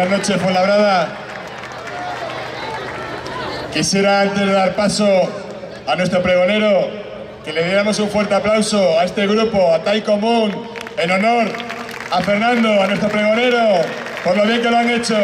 Buenas noches, Fuenlabrada. Quisiera, antes de dar paso a nuestro pregonero, que le diéramos un fuerte aplauso a este grupo, a Taiko Moon, en honor a Fernando, a nuestro pregonero, por lo bien que lo han hecho.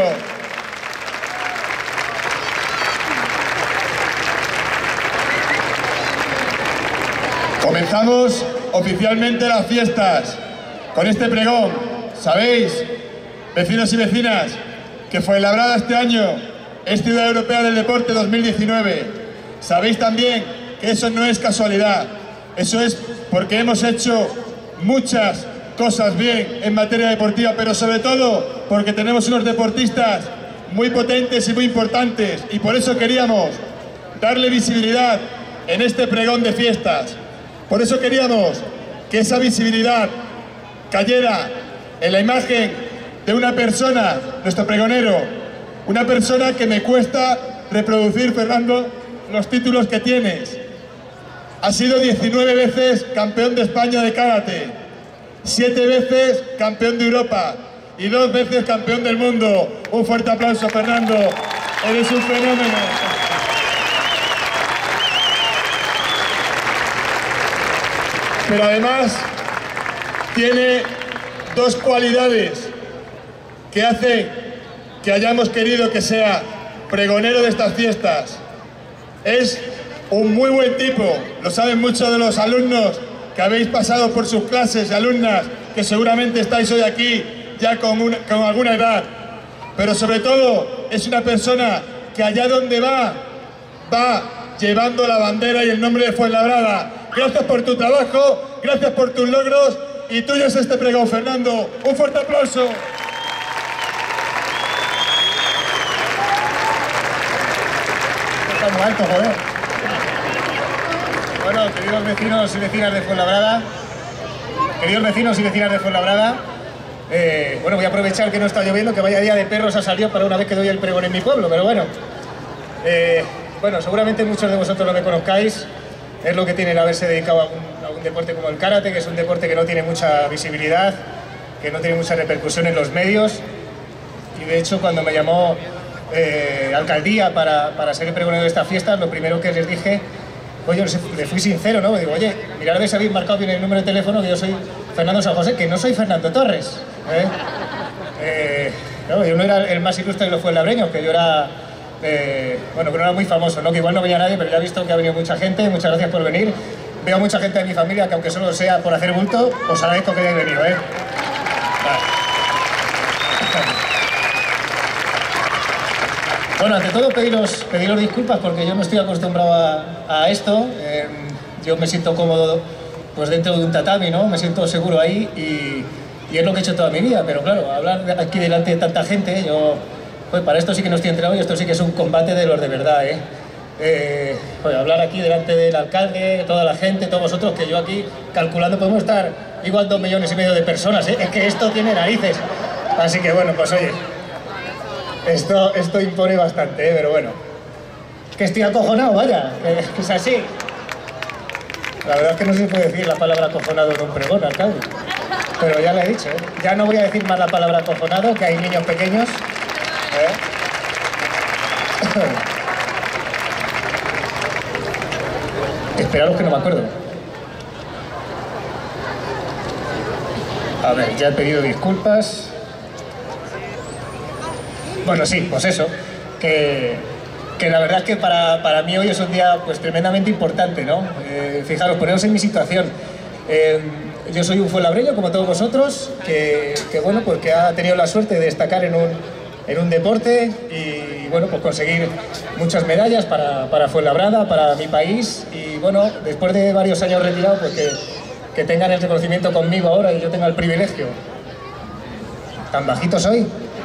Comenzamos oficialmente las fiestas con este pregón. Sabéis, vecinos y vecinas, que Fuenlabrada este año es Ciudad Europea del Deporte 2019. Sabéis también que eso no es casualidad, eso es porque hemos hecho muchas cosas bien en materia deportiva, pero sobre todo porque tenemos unos deportistas muy potentes y muy importantes, y por eso queríamos darle visibilidad en este pregón de fiestas. Por eso queríamos que esa visibilidad cayera en la imagen de una persona, nuestro pregonero, una persona que me cuesta reproducir, Fernando, los títulos que tienes. Ha sido 19 veces campeón de España de karate, 7 veces campeón de Europa y 2 veces campeón del mundo. Un fuerte aplauso, Fernando. Eres un fenómeno. Pero además tiene dos cualidades que hacen que hayamos querido que sea pregonero de estas fiestas. Es un muy buen tipo, lo saben muchos de los alumnos que habéis pasado por sus clases y alumnas que seguramente estáis hoy aquí ya con alguna edad. Pero sobre todo es una persona que allá donde va llevando la bandera y el nombre de Fuenlabrada. Gracias por tu trabajo, gracias por tus logros y tuyo es este pregón, Fernando. Un fuerte aplauso. Está muy alto, joder. Bueno, queridos vecinos y vecinas de Fuenlabrada, bueno, voy a aprovechar que no está lloviendo, que vaya día de perros ha salido para una vez que doy el pregón en mi pueblo, pero bueno. Bueno, seguramente muchos de vosotros lo me conozcáis. Es lo que tiene el haberse dedicado a un deporte como el karate, que es un deporte que no tiene mucha visibilidad, que no tiene mucha repercusión en los medios. Y de hecho, cuando me llamó alcaldía para ser el pregonero de estas fiestas, lo primero que les dije, oye, le fui sincero, ¿no? Me digo, oye, mirad a ver si habéis marcado bien el número de teléfono, que yo soy Fernando San José, que no soy Fernando Torres. No, yo no era el más ilustre de los fuenlabreños, que yo era... bueno, que no era muy famoso, ¿no? Que igual no venía nadie, pero ya he visto que ha venido mucha gente. Muchas gracias por venir. Veo a mucha gente de mi familia que, aunque solo sea por hacer bulto, os agradezco que hayáis venido, ¿eh? Vale. Bueno, ante todo pediros disculpas porque yo no estoy acostumbrado a esto. Yo me siento cómodo pues dentro de un tatami, ¿no? Me siento seguro ahí y es lo que he hecho toda mi vida. Pero claro, hablar aquí delante de tanta gente, pues para esto sí que no estoy entrenado y esto sí que es un combate de los de verdad, pues hablar aquí delante del alcalde, toda la gente, todos vosotros, que yo aquí calculando podemos estar igual 2,5 millones de personas, es que esto tiene narices. Así que bueno, pues oye, esto impone bastante, pero bueno. Que estoy acojonado, vaya, que es así. La verdad es que no se puede decir la palabra acojonado en un pregón, alcalde. Pero ya lo he dicho, ya no voy a decir más la palabra acojonado, que hay niños pequeños. Esperaros que no me acuerdo. A ver, ya he pedido disculpas. Bueno, sí, pues eso, que la verdad es que para mí hoy es un día pues tremendamente importante, ¿no? Fijaros, poneros en mi situación. Yo soy un fuenlabreño como todos vosotros, que bueno, pues que ha tenido la suerte de destacar en un deporte y bueno, pues conseguir muchas medallas para Fuenlabrada, para mi país, y bueno, después de varios años retirado, pues que tengan el reconocimiento conmigo ahora y yo tenga el privilegio. ¿Tan bajito soy?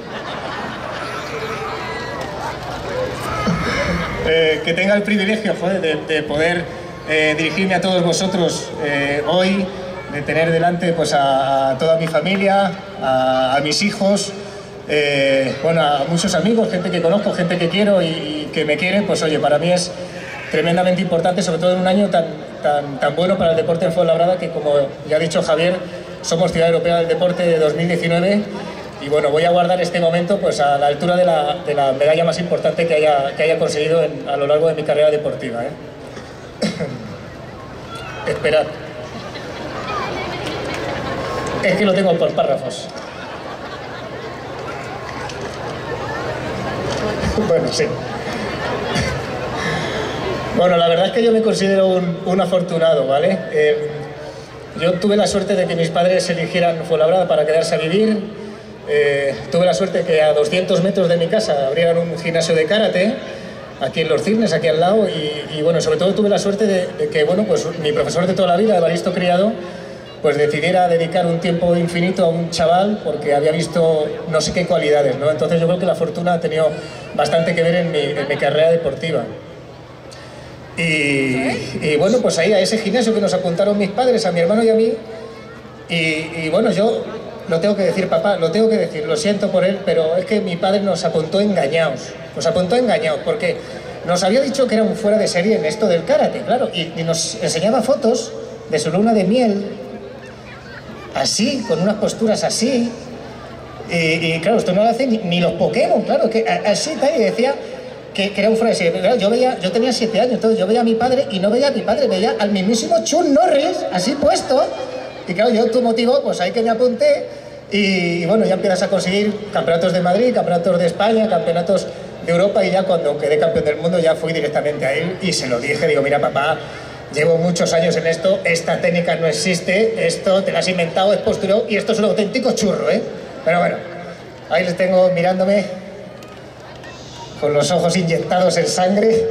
Que tenga el privilegio, joder, de poder dirigirme a todos vosotros hoy, de tener delante pues a toda mi familia, a mis hijos, bueno, a muchos amigos, gente que conozco, gente que quiero y que me quiere. Pues oye, para mí es tremendamente importante, sobre todo en un año tan bueno para el deporte en Fuenlabrada, que como ya ha dicho Javier, somos Ciudad Europea del Deporte de 2019 y bueno, voy a guardar este momento pues a la altura de la medalla más importante que haya conseguido a lo largo de mi carrera deportiva, ¿eh? Esperad. Es que lo tengo por párrafos. Bueno, sí. Bueno, la verdad es que yo me considero un afortunado, ¿vale? Yo tuve la suerte de que mis padres eligieran Fuenlabrada para quedarse a vivir. Tuve la suerte que a 200 metros de mi casa abrieran un gimnasio de karate, aquí en Los Cisnes, aquí al lado, y bueno, sobre todo tuve la suerte de que, bueno, pues mi profesor de toda la vida, Evaristo Criado, pues decidiera dedicar un tiempo infinito a un chaval porque había visto no sé qué cualidades, ¿no? Entonces yo creo que la fortuna ha tenido bastante que ver en mi carrera deportiva. Y bueno, pues ahí a ese gimnasio que nos apuntaron mis padres, a mi hermano y a mí, y bueno, yo lo tengo que decir, papá, lo tengo que decir, lo siento por él, pero es que mi padre nos apuntó engañados, porque nos había dicho que era un fuera de serie en esto del karate, claro, y nos enseñaba fotos de su luna de miel, así, con unas posturas así, y claro, esto no lo hacen ni los Pokémon, claro, que así tal, y decía que era un fuera de serie. Claro, yo tenía 7 años, entonces yo veía a mi padre y no veía a mi padre, veía al mismísimo Chuck Norris, así puesto, y claro, yo tu motivo, pues ahí que me apunté, y bueno, ya empiezas a conseguir campeonatos de Madrid, campeonatos de España, campeonatos de Europa, y ya cuando quedé campeón del mundo ya fui directamente a él y se lo dije, digo, mira papá, llevo muchos años en esto, esta técnica no existe, esto te lo has inventado, es postureo, y esto es un auténtico churro, ¿eh? Pero bueno, ahí les tengo mirándome con los ojos inyectados en sangre.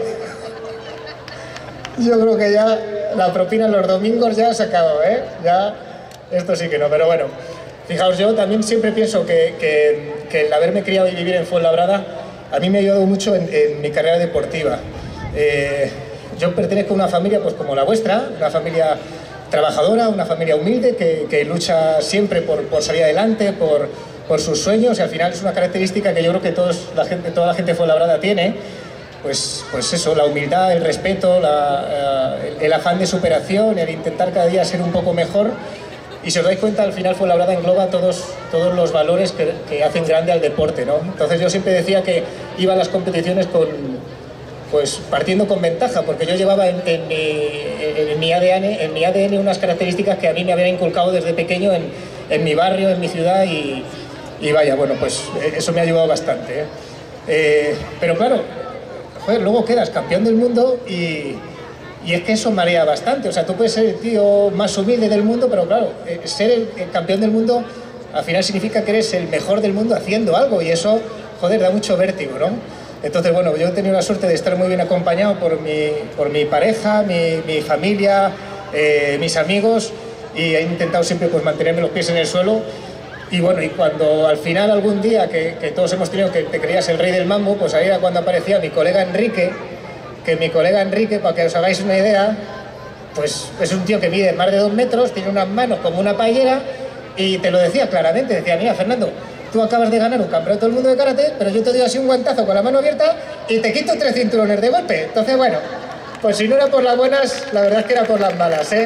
Yo creo que ya la propina los domingos ya se acabó, ¿eh? Ya, esto sí que no, pero bueno. Fijaos, yo también siempre pienso que el haberme criado y vivir en Fuenlabrada a mí me ha ayudado mucho en mi carrera deportiva. Yo pertenezco a una familia pues como la vuestra, una familia trabajadora, una familia humilde que lucha siempre por salir adelante, por sus sueños, y al final es una característica que yo creo que toda la gente de Fuenlabrada tiene, pues eso, la humildad, el respeto, el afán de superación, el intentar cada día ser un poco mejor. Y si os dais cuenta, al final Fuenlabrada engloba todos los valores que hacen grande al deporte, ¿no? Entonces yo siempre decía que iba a las competiciones partiendo con ventaja, porque yo llevaba en mi ADN unas características que a mí me habían inculcado desde pequeño en mi barrio, en mi ciudad, y vaya, bueno, pues eso me ha ayudado bastante, ¿eh? Pero claro, joder, luego quedas campeón del mundo y es que eso marea bastante. O sea, tú puedes ser el tío más humilde del mundo, pero claro, ser el campeón del mundo al final significa que eres el mejor del mundo haciendo algo, y eso, joder, da mucho vértigo, ¿no? Entonces, bueno, yo he tenido la suerte de estar muy bien acompañado por mi pareja, mi familia, mis amigos, y he intentado siempre pues mantenerme los pies en el suelo. Y bueno, y cuando al final algún día que todos hemos tenido que te creías el rey del mambo, pues ahí era cuando aparecía mi colega Enrique, para que os hagáis una idea, pues es un tío que mide más de 2 metros, tiene unas manos como una paellera, y te lo decía claramente, decía, mira Fernando, tú acabas de ganar un campeonato del mundo de karate, pero yo te doy así un guantazo con la mano abierta y te quito 3 cinturones de golpe. Entonces, bueno, pues si no era por las buenas, la verdad es que era por las malas, ¿eh?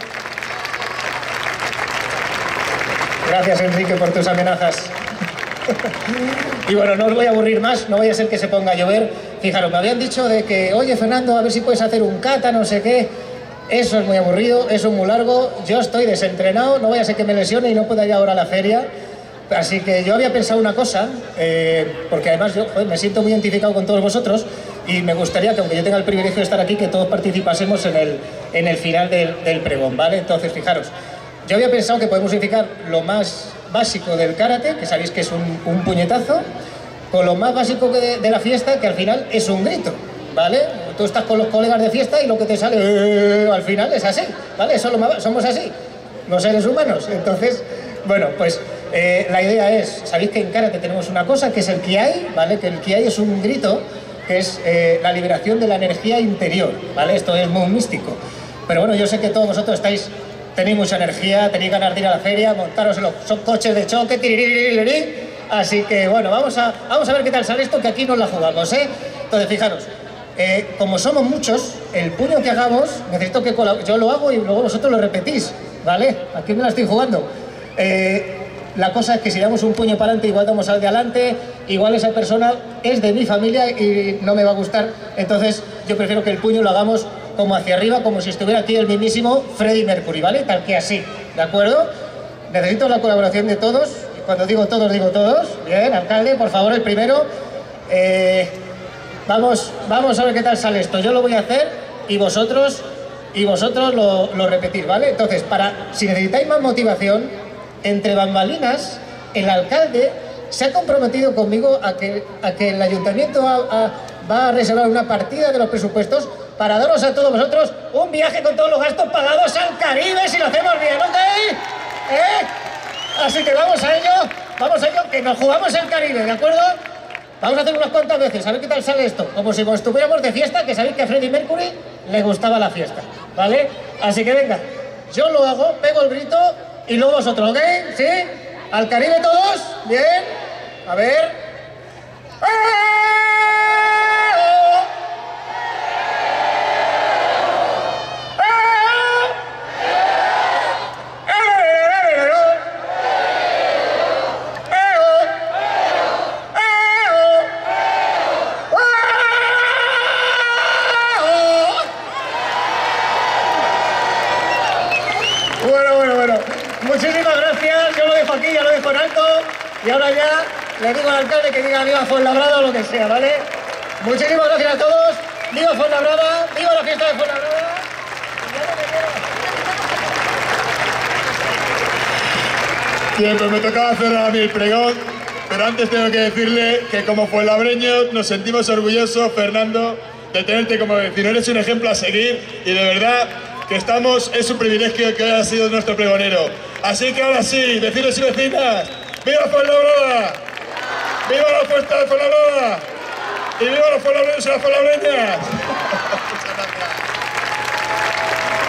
Gracias, Enrique, por tus amenazas. Y bueno, no os voy a aburrir más, no vaya a ser que se ponga a llover. Fijaros, me habían dicho de que, oye, Fernando, a ver si puedes hacer un kata, no sé qué. Eso es muy aburrido, eso es muy largo. Yo estoy desentrenado, no vaya a ser que me lesione y no pueda ir ahora a la feria. Así que yo había pensado una cosa, porque además yo me siento muy identificado con todos vosotros, y me gustaría que, aunque yo tenga el privilegio de estar aquí, que todos participásemos en el final del pregón, ¿vale? Entonces, fijaros, yo había pensado que podemos unificar lo más básico del karate, que sabéis que es un puñetazo, con lo más básico de la fiesta, que al final es un grito, ¿vale? Tú estás con los colegas de fiesta y lo que te sale al final es así, ¿vale? Somos así, los seres humanos. Entonces, bueno, pues la idea es, sabéis que en karate tenemos una cosa que es el kiai, ¿vale? Que el kiai es un grito, que es la liberación de la energía interior, ¿vale? Esto es muy místico. Pero bueno, yo sé que todos vosotros tenéis mucha energía, tenéis ganas de ir a la feria, montaros en los coches de choque, tiririririri. Así que bueno, vamos a ver qué tal sale esto, que aquí nos la jugamos, ¿eh? Entonces, fijaros, como somos muchos, el puño que hagamos, necesito que yo lo hago y luego vosotros lo repetís, ¿vale? Aquí me la estoy jugando. la cosa es que si damos un puño para adelante, igual damos al de adelante, igual esa persona es de mi familia y no me va a gustar. Entonces yo prefiero que el puño lo hagamos como hacia arriba, como si estuviera aquí el mismísimo Freddie Mercury, ¿vale? Tal que así, ¿de acuerdo? Necesito la colaboración de todos. Cuando digo todos. Bien, alcalde, por favor, el primero. Vamos a ver qué tal sale esto. Yo lo voy a hacer y vosotros lo repetís, ¿vale? Entonces, si necesitáis más motivación, entre bambalinas, el alcalde se ha comprometido conmigo a que el ayuntamiento va a reservar una partida de los presupuestos para daros a todos vosotros un viaje con todos los gastos pagados al Caribe, si lo hacemos bien, ¿ok? Así que vamos a ello, que nos jugamos el Caribe, ¿de acuerdo? Vamos a hacer unas cuantas veces, a ver qué tal sale esto. Como si estuviéramos de fiesta, que sabéis que a Freddie Mercury le gustaba la fiesta, ¿vale? Así que venga, yo lo hago, pego el grito y luego vosotros, ¿ok? ¿Sí? ¿Al Caribe todos? ¿Bien? A ver. Bueno. Muchísimas gracias. Yo lo dejo aquí, ya lo dejo en alto. Y ahora ya le digo al alcalde que diga viva Fuenlabrada o lo que sea, ¿vale? Muchísimas gracias a todos. Viva Fuenlabrada, viva la fiesta de Fuenlabrada. Bien, pues me tocaba cerrar a mí el pregón, pero antes tengo que decirle que como fuenlabreños nos sentimos orgullosos, Fernando, de tenerte como vecino. Eres un ejemplo a seguir y de verdad que es un privilegio que hayas sido nuestro pregonero. Así que ahora sí, vecinos y vecinas, ¡viva Fuenlabrada! ¡Viva la fiesta de Fuenlabrada! ¡Y viva los fuenlabreños y las fuenlabreñas! Muchas gracias.